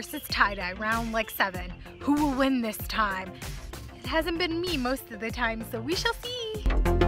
versus tie-dye, round like 7. Who will win this time? It hasn't been me most of the time, so we shall see.